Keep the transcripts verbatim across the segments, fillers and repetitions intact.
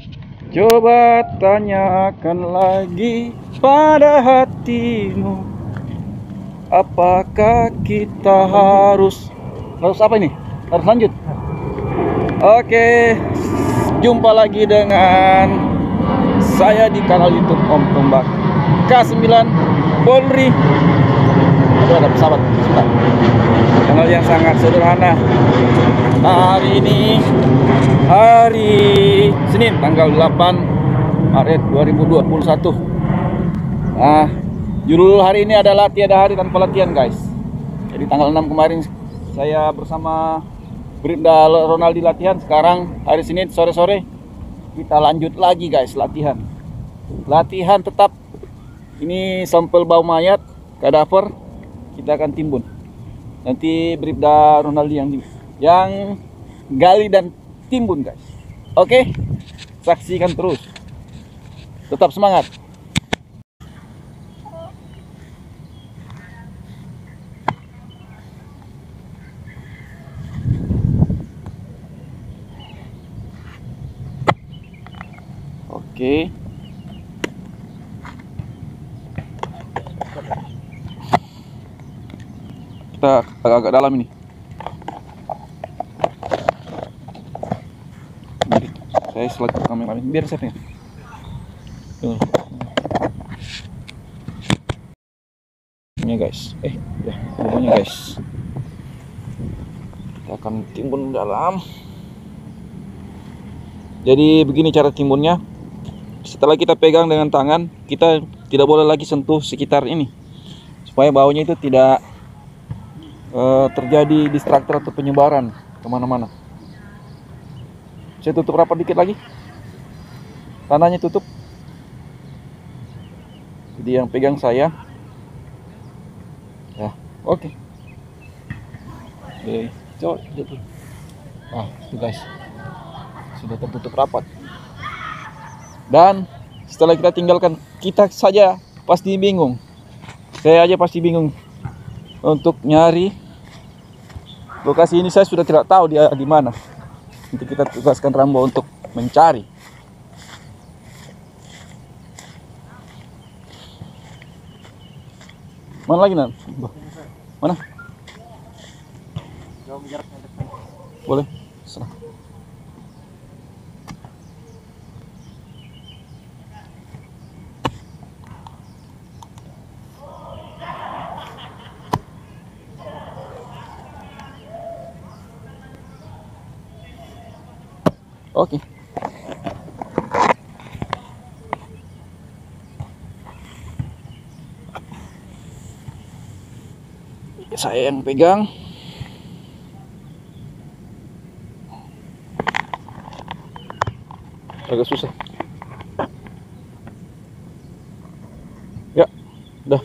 Coba tanyakan lagi pada hatimu, apakah kita harus harus apa ini? Harus lanjut. Oke, jumpa lagi dengan saya di kanal YouTube Om Tombak K sembilan Polri. Aduh, ada pesawat. Sebentar. Kanal yang sangat sederhana. Nah, hari ini hari Senin tanggal delapan Maret dua ribu dua puluh satu. Nah, judul hari ini adalah tiada hari tanpa latihan, guys. Jadi tanggal enam kemarin saya bersama Bribda Ronaldi latihan. Sekarang hari Senin sore-sore kita lanjut lagi, guys, latihan. Latihan tetap. Ini sampel bau mayat, kadaver, kita akan timbun. Nanti Bribda Ronaldi yang yang gali dan timbun, guys. Oke, saksikan terus. Tetap semangat. Oke. Kita agak-agak dalam ini. Jadi, saya selaku kameramen biar saya pengen. Ini guys, eh ya pokoknya guys, kita akan timbun dalam. Jadi begini cara timbunnya. Setelah kita pegang dengan tangan, kita tidak boleh lagi sentuh sekitar ini, supaya baunya itu tidak uh, terjadi distraktor atau penyebaran kemana-mana. Saya tutup rapat dikit lagi, tanahnya tutup. Jadi yang pegang saya. Ya, oke. Okay. Oke, coba tutup. Nah, itu guys, sudah tertutup rapat. Dan setelah kita tinggalkan, kita saja pasti bingung. Saya aja pasti bingung untuk nyari lokasi ini. Saya sudah tidak tahu dia di mana. Nanti kita tugaskan Rambo untuk mencari. Mana lagi, Nan? Mana? Boleh. Serah. Oke. Saya yang pegang. Agak susah. Ya, udah.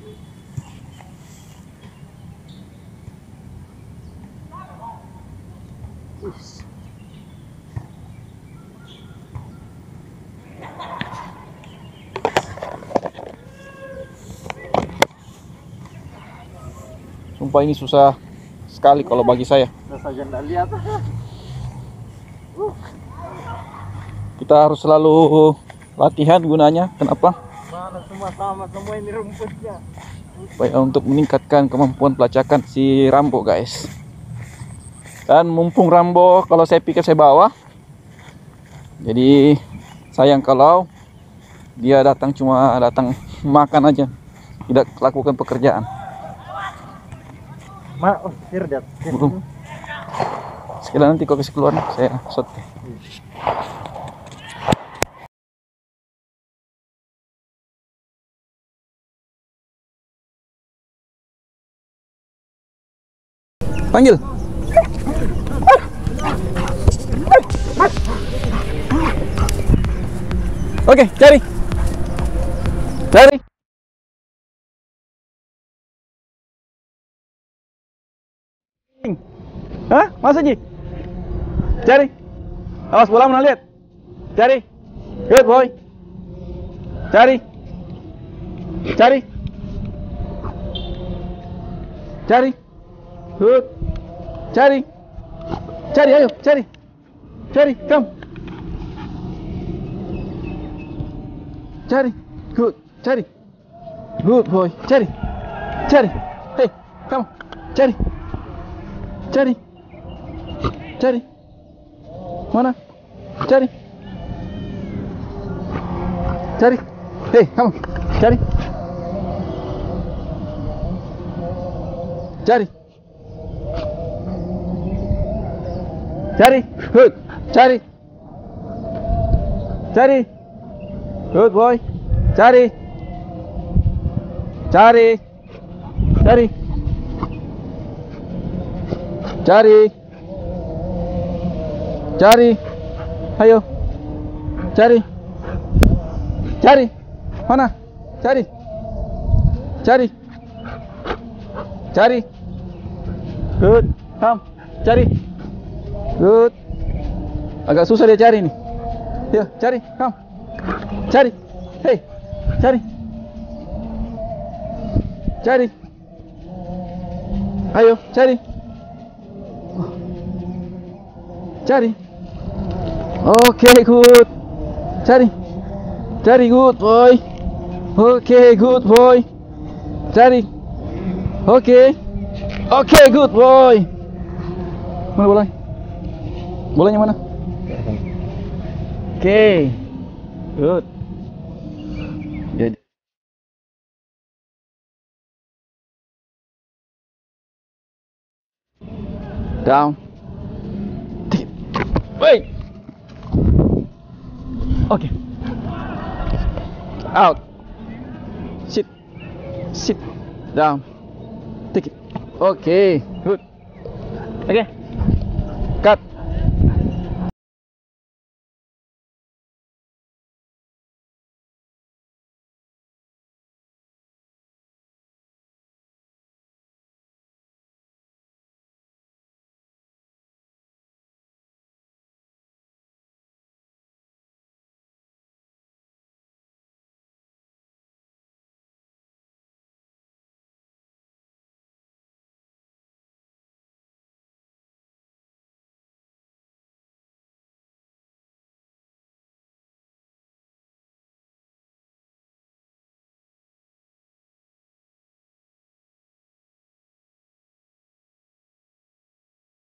Sumpah ini susah sekali kalau bagi saya. Kita harus selalu latihan gunanya. Kenapa? Semua sama semua ini rumputnya. Supaya untuk meningkatkan kemampuan pelacakan si Rambo, guys. Dan mumpung Rambo kalau saya pikir saya bawa. Jadi sayang kalau dia datang cuma datang makan aja, tidak lakukan pekerjaan. Ma, oh, sir, Belum. Sekalian nanti kau kasih keluar, saya shot. Panggil. Oke, cari. Cari. Hah? Masa Ji? Cari. Awas bola mana lihat. Cari. Good boy. Cari. Cari. Cari. Good. Cari. Cari, ayo, cari. Cari, come. Cari. Good. Cari. Good boy. Cari. Cari. Hey, kamu. Cari. Cari. Cari. Mana? Cari. Cari. Hey, kamu. Cari. Cari. Cari. Good. Cari. Cari. Good boy. Cari. Cari. Cari. Cari. Cari. Ayo. Cari. Cari. Mana? Cari. Cari. Cari. Good. Come. Cari. Good. Agak susah dia cari nih. Yuk, cari. Come. Cari. Hey. Cari. Cari. Ayo, cari. Cari. Oke, okay, good. Cari. Cari, good boy. Oke, okay, good boy. Cari. Oke. Okay. Oke, okay, good boy. Mana bola? Bolanya mana? Oke. Okay. Good. Jadi down. Wait. Okay. Out. Sit. Sit. Down. Take it. Okay. Good. Okay.